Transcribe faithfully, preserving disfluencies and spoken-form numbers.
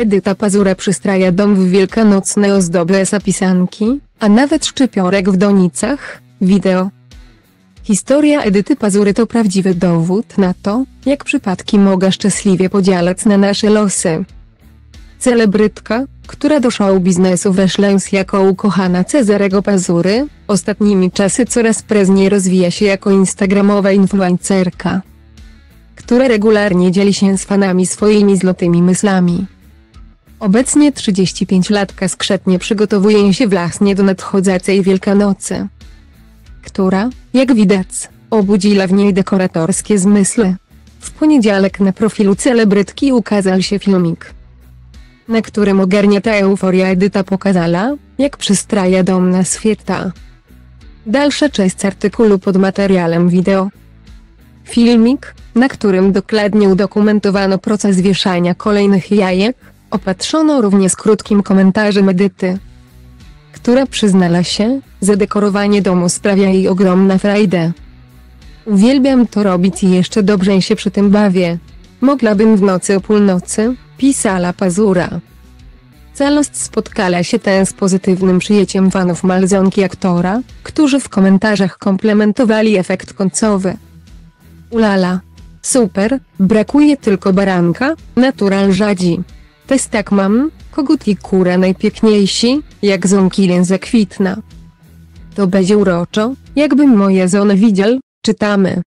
Edyta Pazura przystraja dom w wielkanocne ozdoby z pisanki, a nawet szczypiorek w donicach. Wideo. Historia Edyty Pazury to prawdziwy dowód na to, jak przypadki mogą szczęśliwie podzielać na nasze losy. Celebrytka, która do show biznesu weszła jako ukochana Cezarego Pazury, ostatnimi czasy coraz prędzej rozwija się jako instagramowa influencerka, która regularnie dzieli się z fanami swoimi złotymi myślami. Obecnie trzydziestopięciolatka skrzętnie przygotowuje się właśnie do nadchodzącej Wielkanocy, która, jak widać, obudziła w niej dekoratorskie zmysły. W poniedziałek na profilu celebrytki ukazał się filmik, na którym ogarnięta euforia Edyta pokazała, jak przystraja dom na święta. Dalsza część artykułu pod materiałem wideo. Filmik, na którym dokładnie udokumentowano proces wieszania kolejnych jajek, opatrzono również krótkim komentarzem Edyty, która przyznała się, że dekorowanie domu sprawia jej ogromną frajdę. Uwielbiam to robić i jeszcze dobrze się przy tym bawię. Mogłabym w nocy o północy, pisała Pazura. Całość spotkała się też z pozytywnym przyjęciem fanów malzonki aktora, którzy w komentarzach komplementowali efekt końcowy. Ulala. Super, brakuje tylko baranka, natural rzadzi. Też tak mam, kogut i kura najpiękniejsi, jak zonkilien zakwitna. To będzie uroczo, jakbym moje żony widział, czytamy.